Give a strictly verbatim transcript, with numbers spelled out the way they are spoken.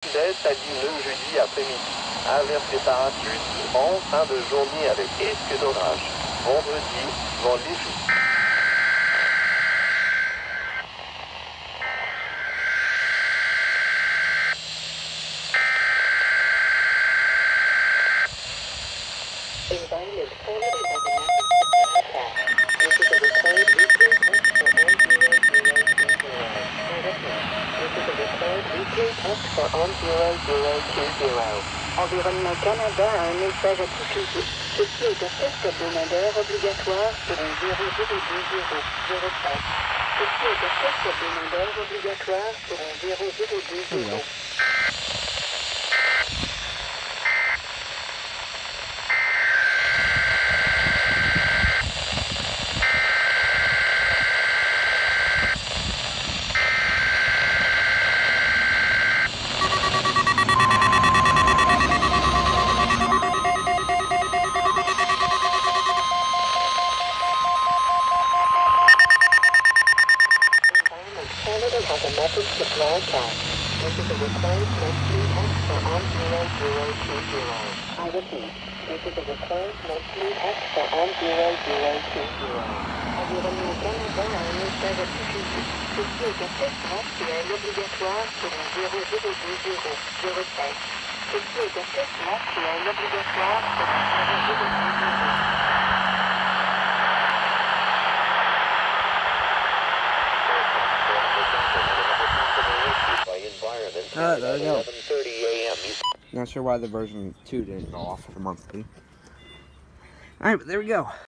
sud-est à Lille jeudi après-midi. Averse et parachute en fin de journée avec risque d'orage. Vendredi, vent léger. Environment forwarded by the message to broadcast. This is a required weekly test for on zero zero two zero. I repeat, this is a required weekly test for on zero zero two zero. Environnement Canada a un message à diffuser. Ceci est un test hebdomadaire obligatoire pour un zéro zéro deux zéro zéro cinq. Ceci est un test hebdomadaire obligatoire pour un zéro zéro deux zéro. Canada has a message to broadcast. This is a required monthly test for on zero zero two zero. I repeat, this is a required monthly test for on zero zero two zero. Environnement Canada a un message à diffuser. Ceci est un test mensuel obligatoire pour un zéro zéro deux zéro zéro cinq. Ceci est un test mensuel obligatoire pour un zéro zéro deux zéro. Ah, there we go. Not sure why the version two didn't go off for monthly. Alright, but there we go.